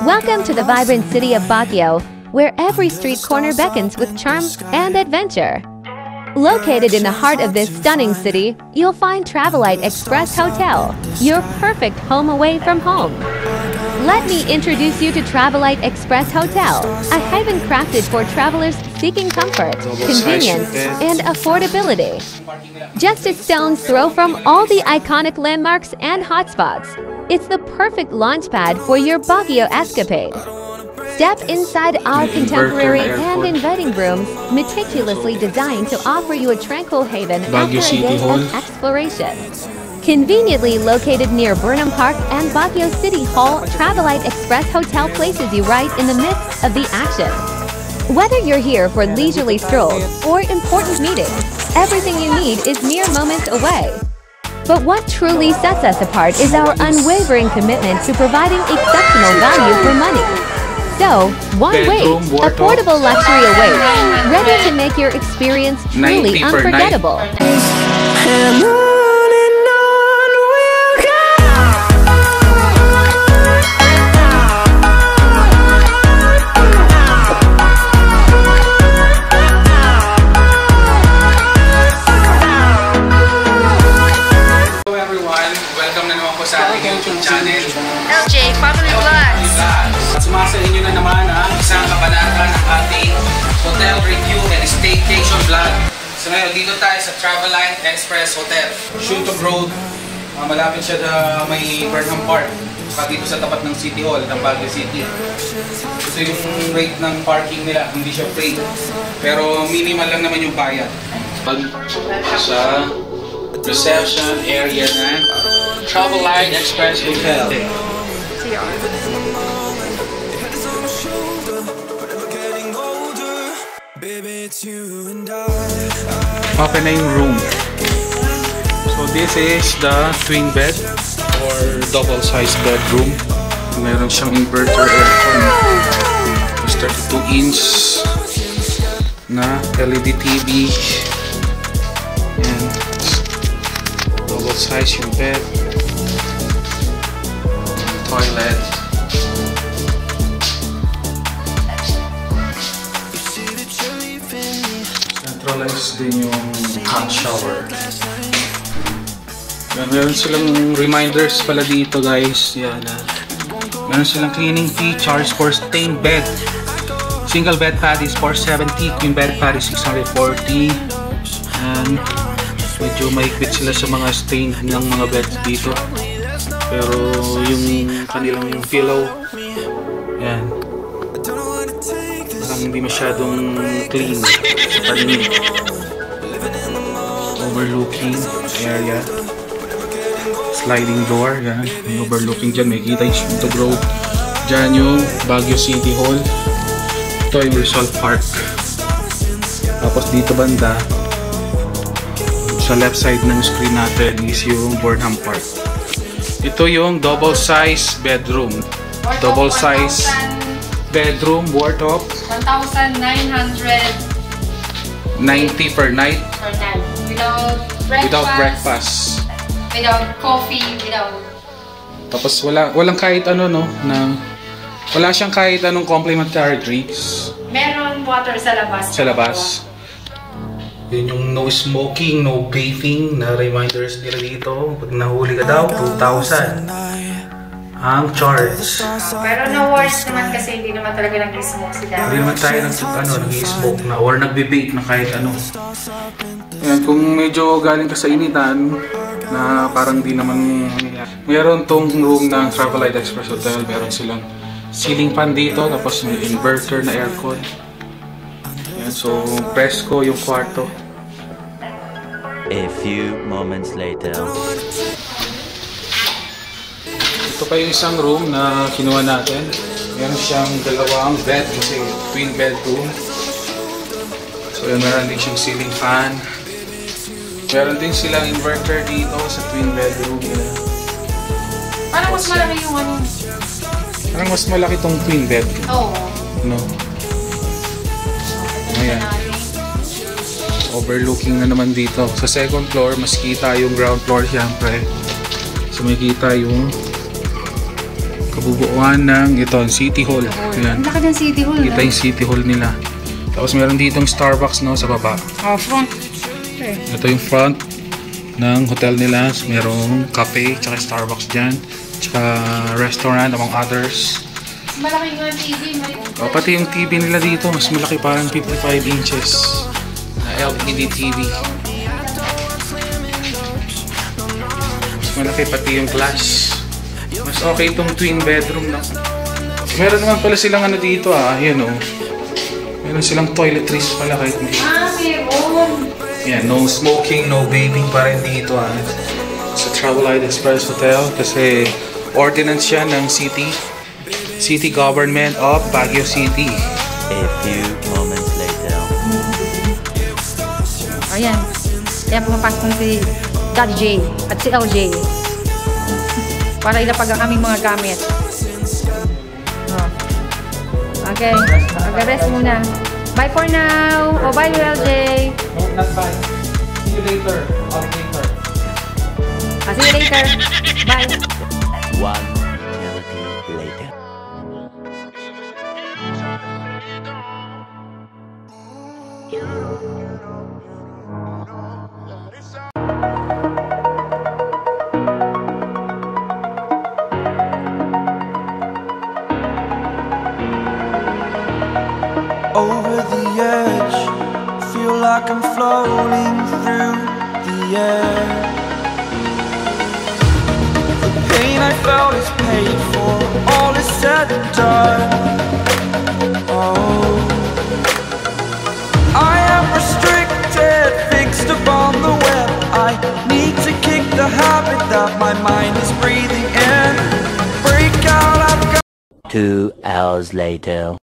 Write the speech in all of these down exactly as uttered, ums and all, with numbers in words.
Welcome to the vibrant city of Baguio, where every street corner beckons with charm and adventure. Located in the heart of this stunning city, you'll find Travelite Express Hotel, your perfect home away from home. Let me introduce you to Travelite Express Hotel, a haven crafted for travelers seeking comfort, convenience, and affordability. Just a stone's throw from all the iconic landmarks and hotspots, it's the perfect launchpad for your Baguio escapade. Step inside our contemporary and inviting rooms, meticulously designed to offer you a tranquil haven after a day of exploration. Conveniently located near Burnham Park and Baguio City Hall, Travelite Express Hotel places you right in the midst of the action. Whether you're here for leisurely strolls or important meetings, everything you need is mere moments away. But what truly sets us apart is our unwavering commitment to providing exceptional value for money. So, why wait? Affordable luxury awaits, ready to make your experience truly unforgettable. Sa ating YouTube channel, L J Family Vlogs. At sumasa inyo na naman ang isang kabanata ng ating hotel review and staycation vlog. So ngayon, dito tayo sa Travelite Express Hotel, Shuntog Road. Uh, malapit siya na may Burnham Park, dito sa tapat ng City Hall ng Baguio City. Ito yung rate ng parking nila, hindi siya free, pero minimal lang naman yung bayad. Sa reception area na Travelite Express Hotel. Open na yung room. So this is the twin bed or double size bedroom. Meron siyang inverter aircon. thirty-two inch na L E D T V. And double size yung bed. Toilet. Centralized din yung hot shower. Yan, meron silang reminders pala dito, guys. Yan. Meron silang cleaning fee, charge for stained bed. Single bed pad is four seventy, queen bed pad is six forty. And medyo mahigpit sila sa mga stain ng mga beds dito. Pero yung kanilang yung pillow, yan, parang hindi masyadong clean. Panin. Overlooking area. Sliding door, yan. Yung overlooking dyan, may kita yung Shuntog Road. Dyan yung Baguio City Hall. Ito yung Rizal Park. Tapos dito banda, sa left side ng screen natin is yung Burnham Park. Ito yung double size bedroom. Double size bedroom worth of one thousand nine hundred ninety per night. Per night. Without breakfast. Without breakfast. Without coffee, without... Tapos wala walang kahit ano, no, na wala siyang kahit anong complimentary drinks. Meron water sa labas. Sa labas. Yun yung no smoking, no vaping na reminders nila dito. Pag nahuli ka daw, two thousand ang charge. Pero no worries naman kasi hindi naman talaga nag-smoke si Dad. Hindi naman tayo nag, ano, nag-smoke na or nag-vape na kahit ano. Yan, kung medyo galing ka sa initan na parang di naman meron tong room ng Travelite Express Hotel. Meron silang ceiling fan dito, tapos may inverter na aircon. So, presko yung kwarto. A few moments later. Ito pa yung isang room na kinuha natin. Meron siyang dalawang bed kasi twin bedroom. So, yun, meron din siyang ceiling fan. Meron din silang inverter dito sa twin bedroom. Parang mas malaki yung ano? Parang mas malaki tong twin bed. Oo. No? Ayan. Overlooking na naman dito. Sa second floor, mas kita yung ground floor siyempre. So may kita yung Kabubuuan ng ito, City Hall. Ayan. Ang laki ng City Hall, Kita no? yung City Hall nila. Tapos meron ditong Starbucks, no, sa baba. Oh, front. Okay. Ito yung front ng hotel nila. Merong cafe, tsaka Starbucks dyan. Tsaka restaurant, among others. Malaki nga T V. May... O, pati yung T V nila dito, mas malaki, parang fifty-five inches na L E D T V. Mas malaki pati yung glass. Mas okay itong twin bedroom na. Meron naman pala silang ano dito ah, yan o. Meron silang toiletries pala kahit may. Ah, meron. Yan, no smoking, no vaping pa rin dito ah. Sa Travelite Express Hotel kasi ordinance siya ng city. City Government of Baguio City. A few moments later. Ayan. Ayan, pumapasok na si Daddy J at si L J. Para ilapag ang aming mga gamit. Oh. Okay. Mag-rest muna. Bye for now. O, bye, L J. No, not bye. See you later. I'll later. Ah, see you later. Bye. One eternity later. Over the edge, feel like I'm floating through the air. The pain I felt is paid for, all is said and done. Oh, I am restricted, fixed upon the web. I need to kick the habit that my mind is breathing in. Break out, I've got. Two hours later.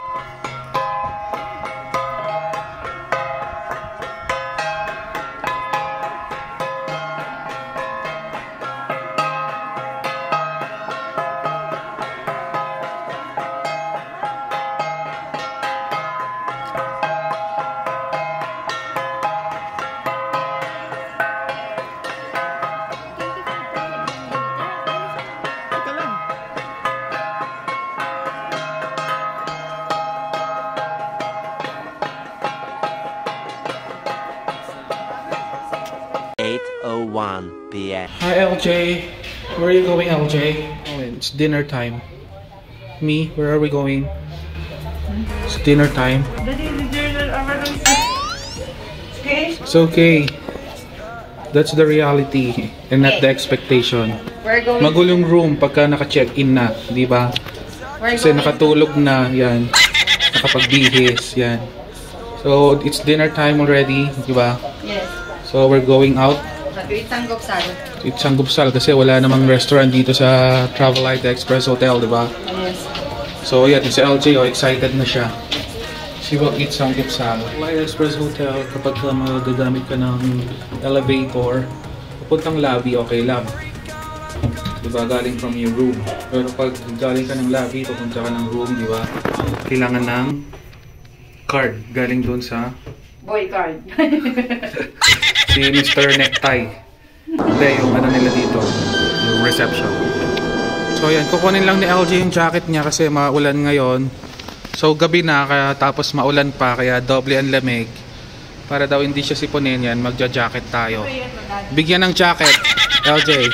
eight oh one p m Hi L J, where are you going L J? Oh, it's dinner time. Me, where are we going? It's dinner time. It's okay. That's the reality and not the expectation. We're going. Magulong room pagka naka-check-in na, di ba? We're Kasi going. nakatulog na, yan. Nakapagbihis, yan. So, it's dinner time already, di ba? Yes. So, we're going out. Ito Sanggupsal. It's Sanggupsal kasi wala namang restaurant dito sa Travelite Express Hotel, di ba? Yes. So, yan, si L J, oh, excited na siya. She will eat Sanggupsal. Travelite Express Hotel, kapag ka magagamit ka ng elevator, papuntang lobby, okay lang. Diba, galing from your room. Pero pag galing ka ng lobby, papunta ka ng room, diba? Kailangan ng card. Galing dun sa Boy card. si Mister Necktie. Hindi, yung ano nila dito, yung reception. So yan, kukunin lang ni L J yung jacket niya kasi maulan ngayon. So gabi na, kaya tapos maulan pa, kaya doble ang lamig. Para daw hindi siya sipunin yan, magja-jacket tayo. Bigyan ng jacket, L J.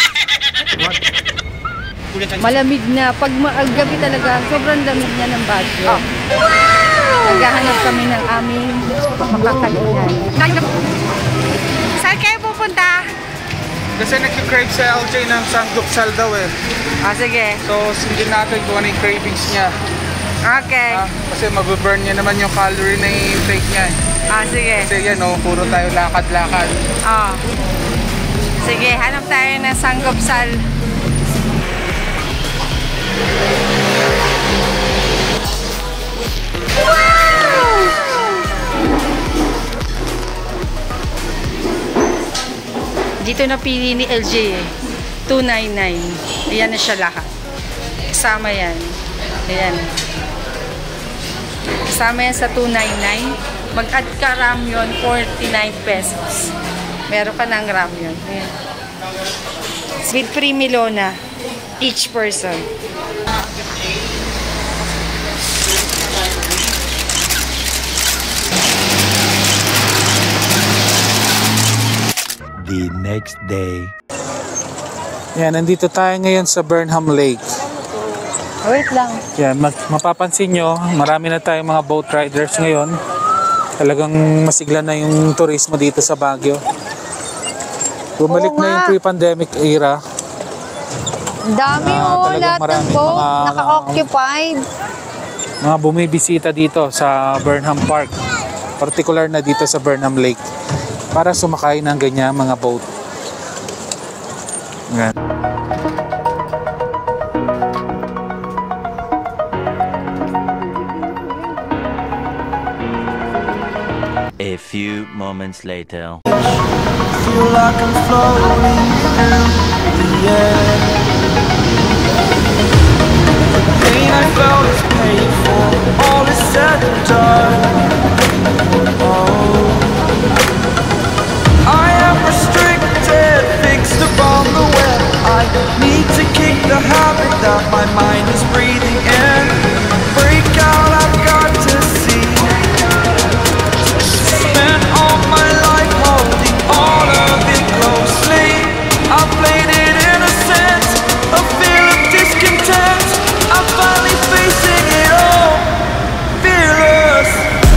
Malamig na. Pag gabi talaga, sobrang lamig niya ng Baguio. Oh. Wow! Naghahanap kami ng aming makakainan. Saan kayo pupunta? Kasi nag-crave sa L J ng Sanggupsal daw eh. Ah, sige. So, sundin natin kung ano yung cravings niya. Okay. Ah, kasi mababurn niya naman yung calorie na i-take niya. Ah, sige. Kasi yan oh, puro tayo lakad-lakad. Ah. Sige, hanap tayo ng Sanggupsal. Wow! Dito napili ni L J eh. two ninety-nine. Ayan na siya lahat. Kasama yan. Ayan. Kasama yan sa two ninety-nine. Mag-add ka ramyon, forty-nine pesos. Meron ka ng ramyon. Ayan. With free Milona. each person. The next day. Yan, nandito tayo ngayon sa Burnham Lake. Wait lang. Yan, ma- mapapansin nyo, marami na tayong mga boat riders ngayon. Talagang masigla na yung turismo dito sa Baguio. Bumalik Oo na yung nga. pre-pandemic era. Ang dami Ah, oh, talagang lahat ng marami. boat, Mga- naka-occupied. Mga bumibisita dito sa Burnham Park. Particular na dito sa Burnham Lake. Para sumakay ng ganyan mga boat. Yan. A few moments later. Feel like I'm floating through the air. The pain I felt is paid for, all is said and done. Oh, I am restricted, fixed upon the web. I need to kick the habit that my mind is breathing in. Break out, I've got to see. Spent all my life holding all of it closely. I played it innocent, a feel of discontent. I'm finally facing it all, fearless.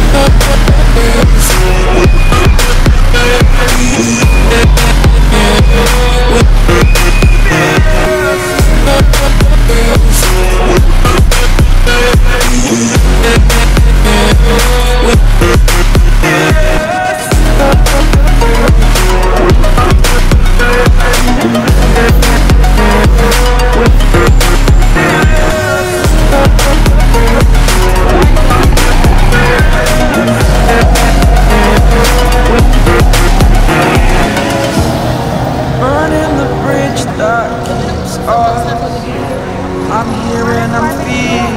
Burning the bridge that keeps us. I'm here and I'm feeling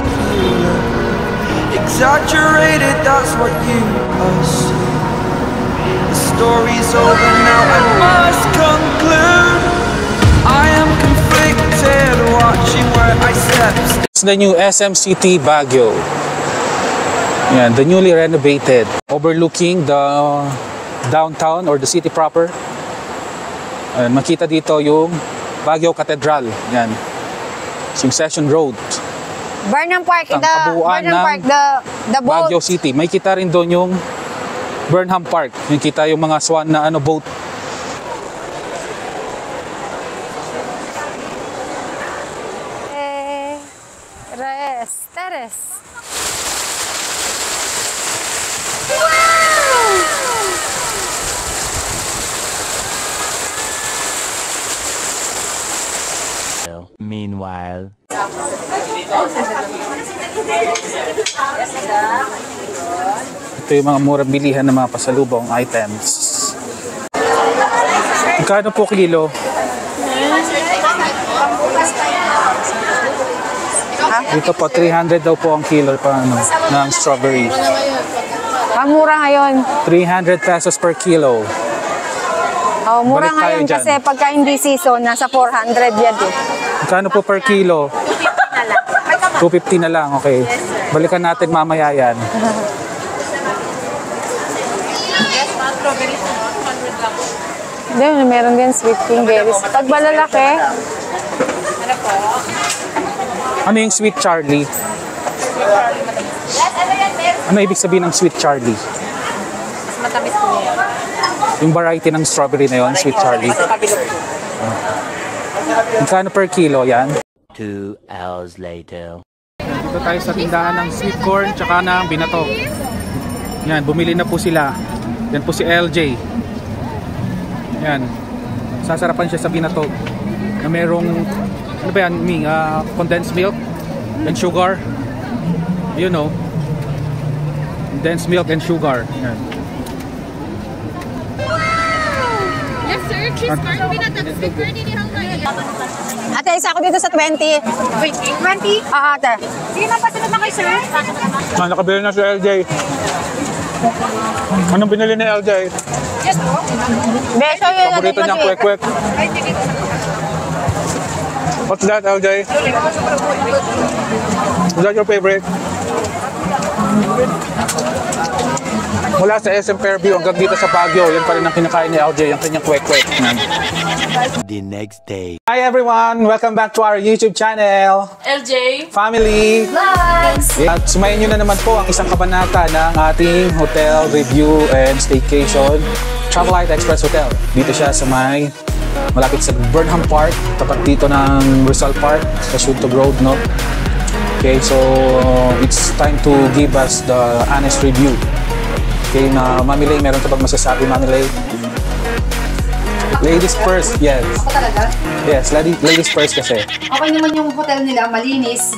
exaggerated, that's what you assume. The story's over now, I must conclude. I am conflicted, watching where I step. It's the new S M C T Baguio. Yan, the newly renovated, overlooking the downtown or the city proper. Ayan, makita dito yung Baguio Cathedral. Yan. Yung Session Road. Burnham Park, Ang the kabuuan Burnham ng Park, the the boat. Baguio City. May kita rin doon yung Burnham Park. Yung kita yung mga swan na ano boat. Eh, res, teres. Meanwhile. Ito yung mga murang bilihan ng mga pasalubong items. Magkano po kilo? Dito po, three hundred daw po ang kilo pa, ano, ng strawberry. Ang mura ngayon. three hundred pesos per kilo. Oh, mura Balik tayo ngayon dyan. kasi pagka hindi season, nasa four hundred yan eh. Magkano po per kilo? two fifty na lang, okay. Balikan natin mamaya yan. Hindi, meron din sweet king berries. Pag malalaki, Ano yung Sweet Charlie? Ano ibig sabihin ng Sweet Charlie? matamis po yan. Yung variety ng strawberry na yon, Sweet Charlie. Magkano per kilo yan? Two hours later. Dito tayo sa tindahan ng sweet corn tsaka ng binatog. Yan, bumili na po sila. Yan po si L J. Yan. Sasarapan siya sa binatog. Na merong, ano ba yan, Ming? Uh, condensed milk and sugar. You know. Condensed milk and sugar. Yan. Yes, sir. Cheese corn binatag. Sweet corn ini hanggang. Ate, isa ako dito sa twenty. Wait, twenty? Ah, ate. Sige na, pasunod na kayo, sir. Ah, nakabili na si L J. Anong binili ni L J? Yes, po. Beso yun. Paborito niyang kwek-kwek. Ay, sige. What's that, L J? Is that your favorite? Mula sa S M Fairview hanggang dito sa Baguio, yan pa rin ang kinakain ni L J, yung kanyang kwek-kwek. The next day. Hi everyone! Welcome back to our YouTube channel. L J. Family! Vlogs! At sumayin nyo na naman po ang isang kabanata ng ating hotel review and staycation, Travelite Express Hotel. Dito siya sa may malapit sa Burnham Park, tapat dito ng Rizal Park, sa Shuntog Road, no? Okay, so it's time to give us the honest review. Okay, na Mami Lay, meron ka bang masasabi, Mami Lay? Ladies first, yes. Ako talaga? Yes, ladies, ladies first kasi. Okay naman yung hotel nila, malinis.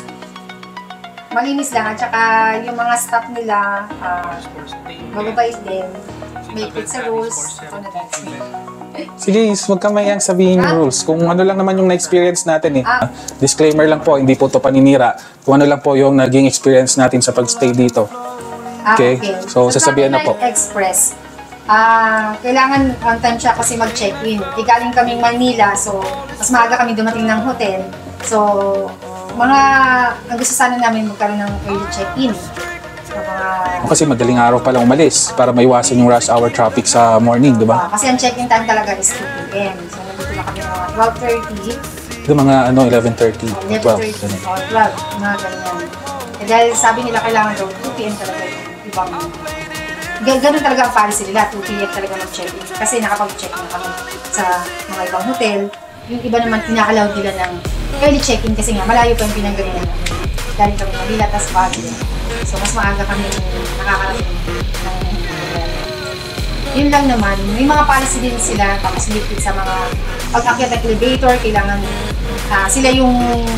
Malinis lang, at saka yung mga staff nila, uh, mababait din. May pizza rules. Ito na that's me. Sige, huwag kang mayang sabihin yung rules. Kung ano lang naman yung na-experience natin eh. Ah. Disclaimer lang po, hindi po to paninira. Kung ano lang po yung naging experience natin sa pag-stay dito. Ah, Okay. So, sasabihan na po. Travelite Express. Ah, kailangan on time siya kasi mag-check-in. E, galing kaming Manila, so mas maaga kami dumating ng hotel. So, mga ang gusto sana namin magkaroon ng early check-in. So, mga, Kasi madaling araw pa lang umalis para maiwasan yung rush hour traffic sa morning, di ba? ah, kasi ang check-in time talaga is two p m So, nandito na kami mga twelve thirty, Ito mga ano, eleven thirty, eleven twelve. thirty, ganun. or twelve, mga ganyan. Eh, dahil sabi nila kailangan daw two p m talaga yung ibang. Gan ganun talaga ang policy nila, two p m talaga mag-check-in. Kasi nakapag-check-in kami sa mga ibang hotel. Yung iba naman, ina-allow nila ng early check-in kasi nga, malayo pa yung pinanggalingan namin. Galing kami ng Manila, tas Baguio. So, mas maaga kami nakakarating ng hotel. Yun lang naman, may mga policy din sila, tapos lipid sa mga pag-akyat ng elevator, kailangan uh, sila yung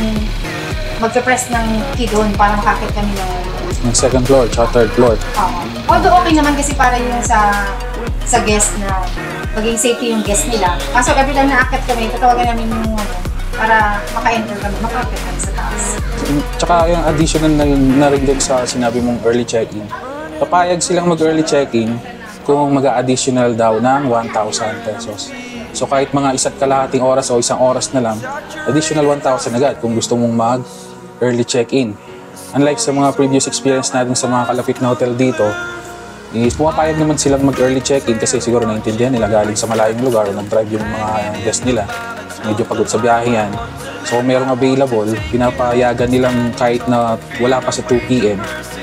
magpe-press ng key doon para makakit kami ng Yung second floor, tsaka third floor. Oo. Although okay naman kasi para yung sa sa guest na maging safety yung guest nila. Kaso every time na akit kami, tatawagan namin yung ano, para maka-enter kami, maka-akit kami sa taas. Tsaka yung additional na, na rin din sa sinabi mong early check-in. Papayag silang mag-early check-in kung mag-additional daw ng one thousand pesos. So kahit mga isa't kalahating oras o isang oras na lang, additional one thousand agad kung gusto mong mag-early check-in. Unlike sa mga previous experience natin sa mga kalapit na hotel dito, is pumapayag naman silang mag-early check-in kasi siguro naintindihan nila galing sa malayong lugar o nag-drive yung mga guest nila. Medyo pagod sa biyahe yan. So kung merong available, pinapayagan nilang kahit na wala pa sa two p m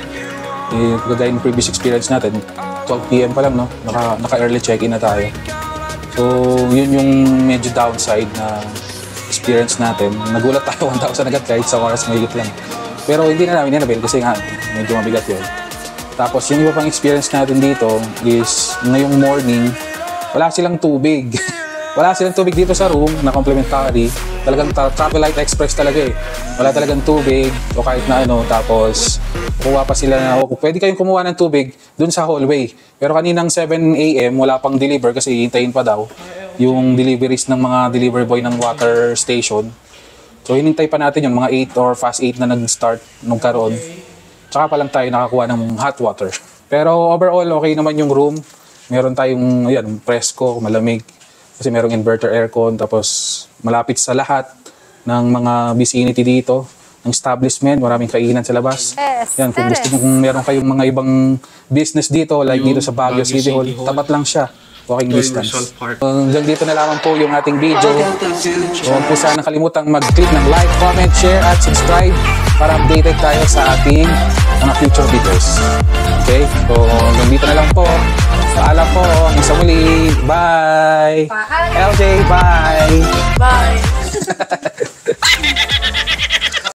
Eh, kagaya ng previous experience natin, twelve p m pa lang, no? Naka, naka-early check-in na tayo. So yun yung medyo downside na experience natin. Nagulat tayo one thousand agad kahit sa oras mahigit lang. Pero hindi na namin inabil kasi nga medyo mabigat yun. Tapos yung iba pang experience natin dito is ngayong morning, wala silang tubig. Wala silang tubig dito sa room na complimentary. Talagang tra Travelite Express talaga eh. Wala talagang tubig o kahit na ano. Tapos kukuha pa sila na, oh, pwede kayong kumuha ng tubig dun sa hallway. Pero kaninang seven a m wala pang deliver kasi hintayin pa daw yung deliveries ng mga delivery boy ng water station. So hinintay pa natin yung mga eight or fast eight na nag-start nung karoon. Tsaka pa lang tayo nakakuha ng hot water. Pero overall, okay naman yung room. Meron tayong ayan, presko, malamig. Kasi merong inverter aircon. Tapos malapit sa lahat ng mga vicinity dito. Ng establishment, maraming kainan sa labas. Yes, yan, kung gusto kung meron kayong mga ibang business dito, like dito sa Baguio City Hall, tapat lang siya. Walking distance. Hanggang dito na lamang po yung ating video. So, huwag po sana kalimutang mag-click ng like, comment, share, at subscribe para updated tayo sa ating mga future videos. Okay? So, hanggang dito na lang po. Paalam po. Hanggang sa muli. Bye! Paalam. L J, bye! Bye.